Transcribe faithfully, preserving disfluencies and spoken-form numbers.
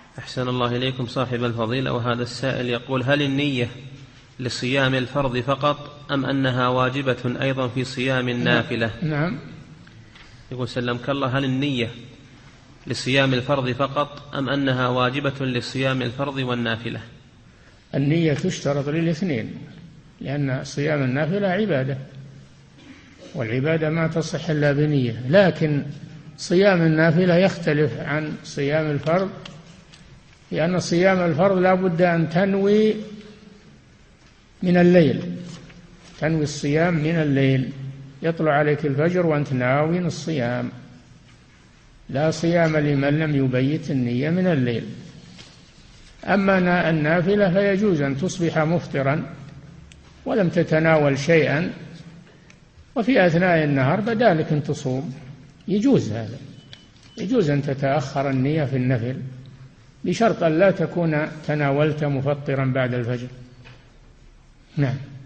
أحسن الله إليكم صاحب الفضيلة. وهذا السائل يقول: هل النية لصيام الفرض فقط أم أنها واجبة أيضا في صيام النافلة؟ نعم. يقول سلمك الله: هل النية لصيام الفرض فقط أم أنها واجبة لصيام الفرض والنافلة؟ النية تشترط للاثنين، لأن صيام النافلة عبادة، والعبادة ما تصح إلا بنية، لكن صيام النافلة يختلف عن صيام الفرض، لأن صيام الفرض لا بد أن تنوي من الليل، تنوي الصيام من الليل، يطلع عليك الفجر وأنت ناوي الصيام. لا صيام لمن لم يبيت النية من الليل. أما النافلة فيجوز أن تصبح مفطرا ولم تتناول شيئا، وفي أثناء النهار بدالك أن تصوم، يجوز هذا، يجوز أن تتأخر النية في النفل بشرط أن لا تكون تناولت مفطرا بعد الفجر. نعم.